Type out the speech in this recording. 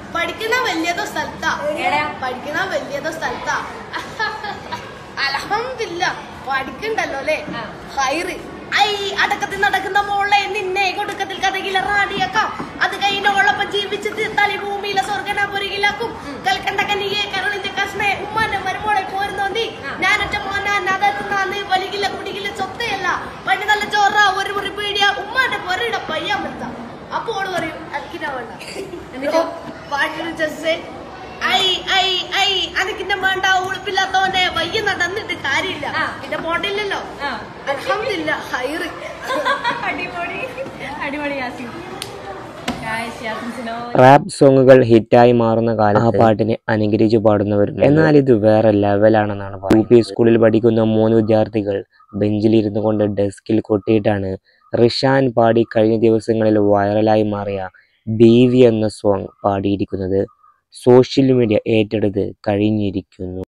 പഠിക്കണ വലിയതോ സ്ഥലത്താ പഠിക്കണ വലിയതോ സ്ഥലത്താ അൽഹംദുലില്ലാ പഠിക്കണ്ടല്ലോ അല്ലേ ഹൈറ് ഐ അടക്കത്തിൽ നടക്കുന്ന മോളെ നിന്നെ കൊടുക്കത്തിൽ കഥകില റാഡിയാക്കാം അത് കഴിഞ്ഞോളപ്പം ജീവിച്ചിട്ട് തളിഭൂമിയിലെ സ്വർഗന പൊരുകിലാക്കും കൽക്കണ്ട കനിയെ കരളിന്റെ കഷ്ണെ ഉമ്മാന്റെ മരുമോളെ പോരുന്നോന്നി ഞാനൊറ്റ മോനാൻ അതത്തുന്നാന്ന് വലികില്ല കുടികില്ല ചൊത്തയല്ല പണി നല്ല ചോറ ഒരു മുറി പീടിയ ഉമ്മാന്റെ പൊരയുടെ പയ്യാൻ പറ്റാം അപ്പൊ ഓള് പറയും അക്കിനാ വേണ്ട പാട്ടിന് ജസ്റ്റ് അനക്കിന്റെ വേണ്ട ഉളുപ്പില്ലാത്തവന്റെ വയ്യ നടന്നിട്ട് കാര്യമില്ല പിന്നെ പോണ്ടില്ലല്ലോ അൽഹംദുലില്ലാ ഹൈറ് റാപ്പ് സോങ്ങുകൾ ഹിറ്റായി മാറുന്ന കാലം ആ പാട്ടിനെ അനുകരിച്ച് പാടുന്നവരും. എന്നാൽ ഇത് വേറെ ലെവലാണെന്നാണ് പറയുന്നത്. UP സ്കൂളിൽ പഠിക്കുന്ന 3 വിദ്യാർത്ഥികൾ ബെഞ്ചിലിരുന്നു കൊണ്ട് ഡെസ്കിൽ കൊട്ടിയിട്ടാണ് റിഷാൻ പാടി കഴിഞ്ഞ ദിവസങ്ങളിൽ വൈറലായി മാറിയ ബീവി എന്ന സോങ് പാടിയിരിക്കുന്നത്. സോഷ്യൽ മീഡിയ ഏറ്റെടുത്ത് കഴിഞ്ഞിരിക്കുന്നു.